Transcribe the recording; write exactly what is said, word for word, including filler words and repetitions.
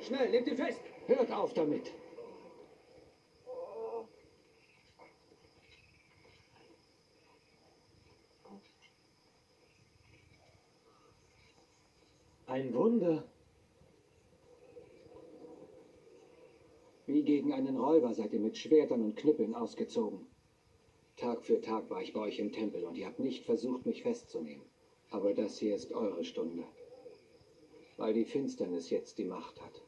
Schnell, nehmt ihn fest! Hört auf damit! Ein Wunder. Wie gegen einen Räuber seid ihr mit Schwertern und Knüppeln ausgezogen. Tag für Tag war ich bei euch im Tempel und ihr habt nicht versucht, mich festzunehmen. Aber das hier ist eure Stunde. Weil die Finsternis jetzt die Macht hat.